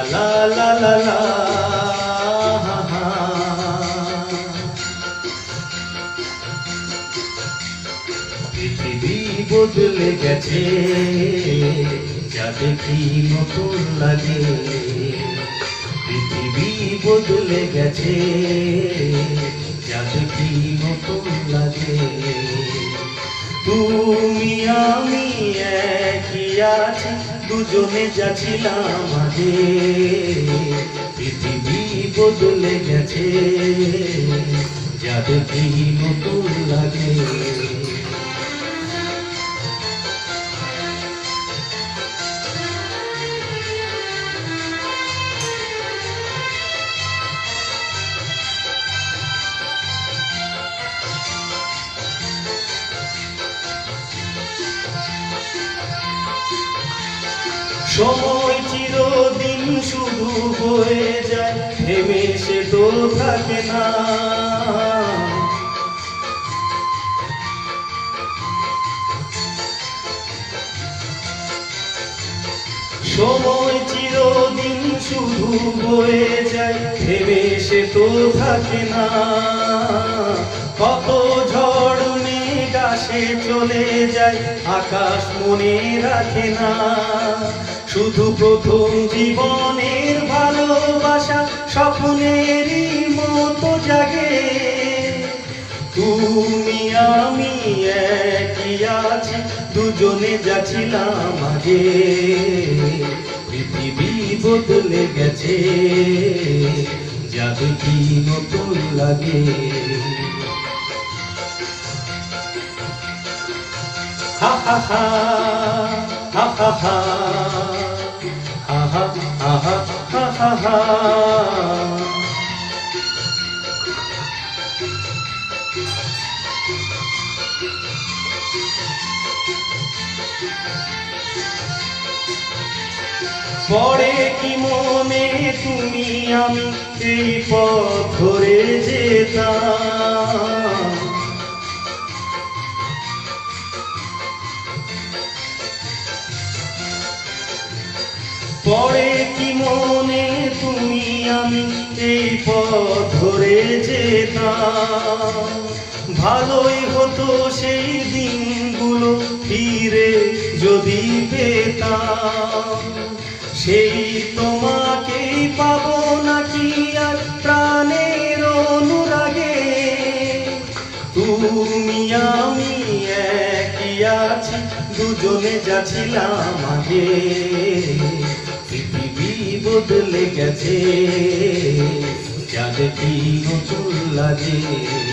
লা লা লা লা। পৃথিবী বদলে গেছে, যা দেখি নতুন লাগে। পৃথিবী বদলে গেছে, যা দেখি নতুন লাগে। তুমি আমি একই আছি, দুজনে যাচ্ছিলাম আগে। পৃথিবী বদলে গেছে, যা দেখি নতুন লাগে। সময় চিরদিন শুধু বয়ে যায়, থেমে সে তো থাকে না। সময় চিরদিন শুধু বয়ে যায়, থেমে সে তো থাকে না। কত ঝড় মেঘ আসে চলে যায়, আকাশ মনে রাখে না। শুধু প্রথম জীবনের ভালোবাসা স্বপ্নেরই মতো জাগে। তুমি আমি একই আছি, দুজনে যাচ্ছিলাম আগে। পৃথিবী বদলে গেছে, যা দেখি নতুন লাগে। হা হা হা হা হা হা হা হা হা হা হা হা। পড়ে কি মনে তুমি আমি এই পথ ধরে যেতাম। পড়ে কি মনে তুমি আমি এই পথ ধরে যেতাম। ভালোই হতো সেই দিনগুলো ফিরে যদি পেতাম। সেই তোমাকেই পাবো নাকি আর প্রাণের অনুরাগে। তুমি আমি একই আছি, দুজনে যাচ্ছিলাম আগে। পৃথিবী বদলে গেছে, যা দেখি নতুন লাগে।